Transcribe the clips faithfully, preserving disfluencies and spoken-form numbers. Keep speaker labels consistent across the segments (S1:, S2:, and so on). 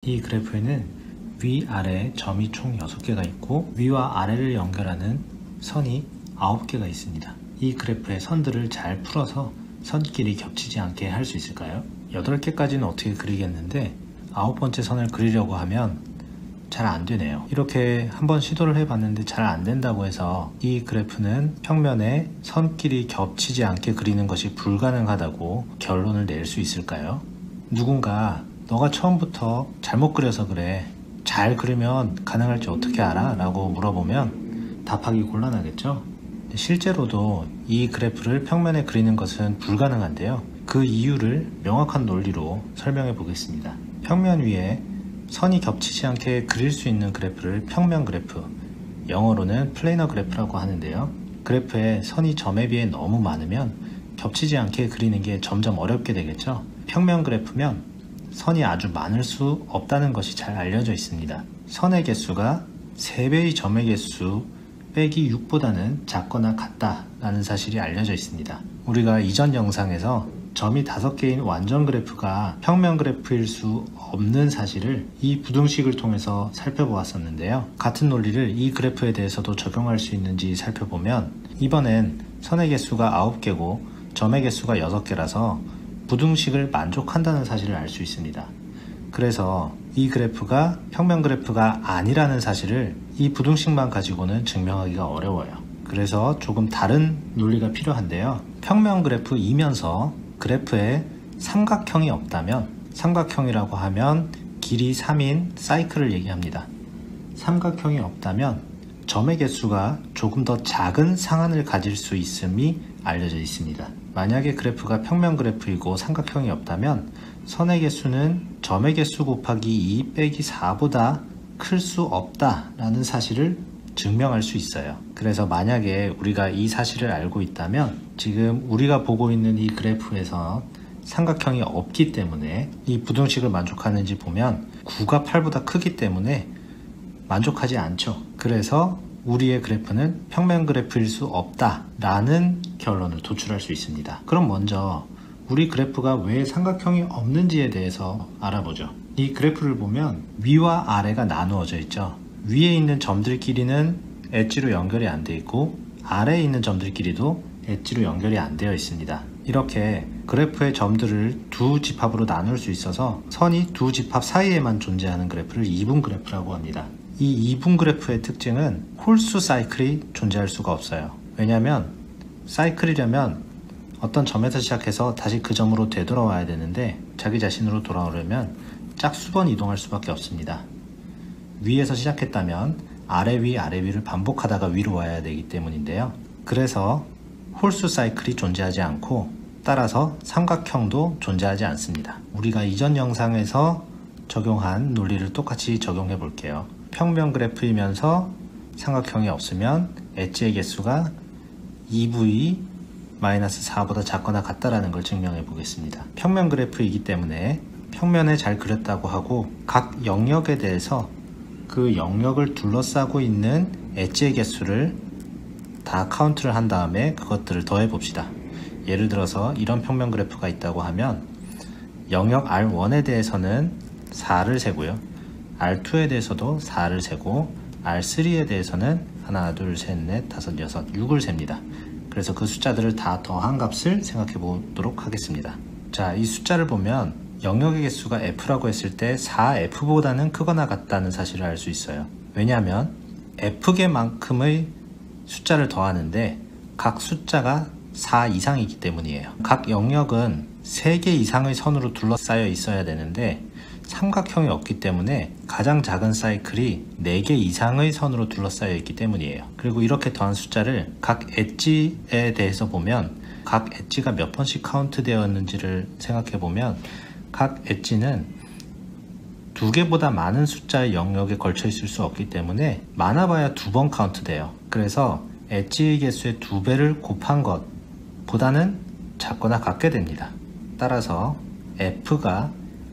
S1: 이 그래프에는 위아래 점이 총 여섯 개가 있고 위와 아래를 연결하는 선이 아홉 개가 있습니다. 이 그래프의 선들을 잘 풀어서 선끼리 겹치지 않게 할 수 있을까요? 여덟 개까지는 어떻게 그리겠는데 아홉 번째 선을 그리려고 하면 잘 안 되네요. 이렇게 한번 시도를 해봤는데 잘 안 된다고 해서 이 그래프는 평면에 선끼리 겹치지 않게 그리는 것이 불가능하다고 결론을 낼 수 있을까요? 누군가 너가 처음부터 잘못 그려서 그래, 잘 그리면 가능할지 어떻게 알아? 라고 물어보면 답하기 곤란하겠죠? 실제로도 이 그래프를 평면에 그리는 것은 불가능한데요. 그 이유를 명확한 논리로 설명해 보겠습니다. 평면 위에 선이 겹치지 않게 그릴 수 있는 그래프를 평면 그래프, 영어로는 플래너 그래프라고 하는데요. 그래프에 선이 점에 비해 너무 많으면 겹치지 않게 그리는 게 점점 어렵게 되겠죠. 평면 그래프면 선이 아주 많을 수 없다는 것이 잘 알려져 있습니다. 선의 개수가 세 배의 점의 개수 빼기 육보다는 작거나 같다라는 사실이 알려져 있습니다. 우리가 이전 영상에서 점이 다섯 개인 완전 그래프가 평면 그래프일 수 없는 사실을 이 부등식을 통해서 살펴보았었는데요. 같은 논리를 이 그래프에 대해서도 적용할 수 있는지 살펴보면 이번엔 선의 개수가 아홉 개고 점의 개수가 여섯 개라서 부등식을 만족한다는 사실을 알 수 있습니다. 그래서 이 그래프가 평면 그래프가 아니라는 사실을 이 부등식만 가지고는 증명하기가 어려워요. 그래서 조금 다른 논리가 필요한데요. 평면 그래프이면서 그래프에 삼각형이 없다면, 삼각형이라고 하면 길이 삼인 사이클을 얘기합니다. 삼각형이 없다면 점의 개수가 조금 더 작은 상한을 가질 수 있음이 알려져 있습니다. 만약에 그래프가 평면 그래프이고 삼각형이 없다면 선의 개수는 점의 개수 곱하기 이 빼기 사보다 클 수 없다라는 사실을 증명할 수 있어요. 그래서 만약에 우리가 이 사실을 알고 있다면 지금 우리가 보고 있는 이 그래프에서 삼각형이 없기 때문에 이 부등식을 만족하는지 보면 구가 팔보다 크기 때문에 만족하지 않죠. 그래서 우리의 그래프는 평면 그래프일 수 없다라는 결론을 도출할 수 있습니다. 그럼 먼저 우리 그래프가 왜 삼각형이 없는지에 대해서 알아보죠. 이 그래프를 보면 위와 아래가 나누어져 있죠. 위에 있는 점들끼리는 엣지로 연결이 안 되어 있고 아래에 있는 점들끼리도 엣지로 연결이 안 되어 있습니다. 이렇게 그래프의 점들을 두 집합으로 나눌 수 있어서 선이 두 집합 사이에만 존재하는 그래프를 이분 그래프라고 합니다. 이 이분 그래프의 특징은 홀수 사이클이 존재할 수가 없어요. 왜냐하면 사이클이려면 어떤 점에서 시작해서 다시 그 점으로 되돌아와야 되는데 자기 자신으로 돌아오려면 짝수번 이동할 수밖에 없습니다. 위에서 시작했다면 아래 위 아래 위를 반복하다가 위로 와야 되기 때문인데요. 그래서 홀수 사이클이 존재하지 않고 따라서 삼각형도 존재하지 않습니다. 우리가 이전 영상에서 적용한 논리를 똑같이 적용해 볼게요. 평면 그래프이면서 삼각형이 없으면 엣지의 개수가 이 부이 마이너스 사보다 작거나 같다라는 걸 증명해 보겠습니다. 평면 그래프이기 때문에 평면에 잘 그렸다고 하고 각 영역에 대해서 그 영역을 둘러싸고 있는 엣지의 개수를 다 카운트를 한 다음에 그것들을 더해 봅시다. 예를 들어서 이런 평면 그래프가 있다고 하면 영역 알 원에 대해서는 사를 세고요, 알 투에 대해서도 사를 세고 알 쓰리에 대해서는 하나, 둘, 셋, 넷, 다섯, 여섯, 육을 셉니다. 그래서 그 숫자들을 다 더한 값을 생각해 보도록 하겠습니다. 자, 이 숫자를 보면 영역의 개수가 F라고 했을 때 사 에프보다는 크거나 같다는 사실을 알 수 있어요. 왜냐하면 F개만큼의 숫자를 더하는데 각 숫자가 사 이상이기 때문이에요. 각 영역은 세 개 이상의 선으로 둘러싸여 있어야 되는데 삼각형이 없기 때문에 가장 작은 사이클이 네 개 이상의 선으로 둘러싸여 있기 때문이에요. 그리고 이렇게 더한 숫자를 각 엣지에 대해서 보면 각 엣지가 몇 번씩 카운트 되었는지를 생각해 보면 각 엣지는 두 개보다 많은 숫자의 영역에 걸쳐 있을 수 없기 때문에 많아봐야 두 번 카운트 돼요. 그래서 엣지의 개수의 두 배를 곱한 것 보다는 작거나 같게 됩니다. 따라서 F가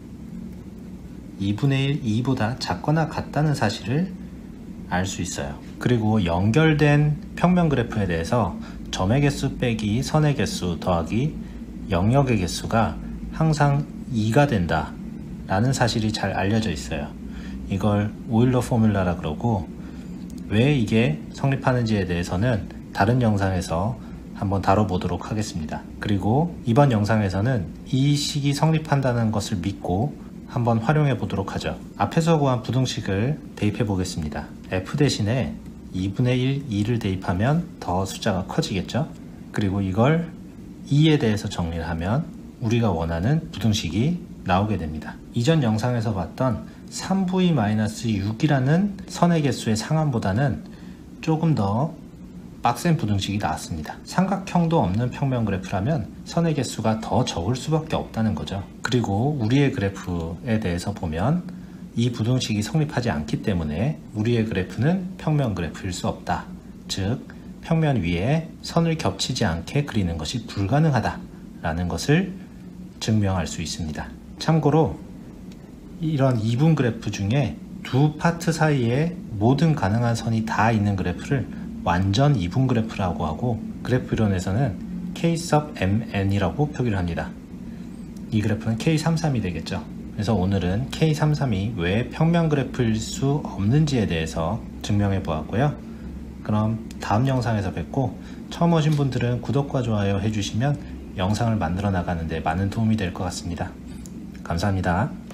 S1: 이분의 일, 이보다 작거나 같다는 사실을 알 수 있어요. 그리고 연결된 평면 그래프에 대해서 점의 개수 빼기 선의 개수 더하기 영역의 개수가 항상 이가 된다 라는 사실이 잘 알려져 있어요. 이걸 오일러 포뮬라라 그러고, 왜 이게 성립하는지에 대해서는 다른 영상에서 한번 다뤄보도록 하겠습니다. 그리고 이번 영상에서는 이 식이 성립한다는 것을 믿고 한번 활용해 보도록 하죠. 앞에서 구한 부등식을 대입해 보겠습니다. F 대신에 이분의 일, 이를 대입하면 더 숫자가 커지겠죠. 그리고 이걸 이에 대해서 정리를 하면 우리가 원하는 부등식이 나오게 됩니다. 이전 영상에서 봤던 삼 브이 육이라는 선의 개수의 상한보다는 조금 더 빡센 부등식이 나왔습니다. 삼각형도 없는 평면 그래프라면 선의 개수가 더 적을 수밖에 없다는 거죠. 그리고 우리의 그래프에 대해서 보면 이 부등식이 성립하지 않기 때문에 우리의 그래프는 평면 그래프일 수 없다. 즉 평면 위에 선을 겹치지 않게 그리는 것이 불가능하다 라는 것을 증명할 수 있습니다. 참고로 이런 이분 그래프 중에 두 파트 사이에 모든 가능한 선이 다 있는 그래프를 완전 이분 그래프라고 하고, 그래프 이론에서는 K sub mn이라고 표기를 합니다. 이 그래프는 케이 삼십삼이 되겠죠. 그래서 오늘은 케이 삼십삼이 왜 평면 그래프일 수 없는지에 대해서 증명해 보았고요. 그럼 다음 영상에서 뵙고, 처음 오신 분들은 구독과 좋아요 해주시면 영상을 만들어 나가는데 많은 도움이 될 것 같습니다. 감사합니다.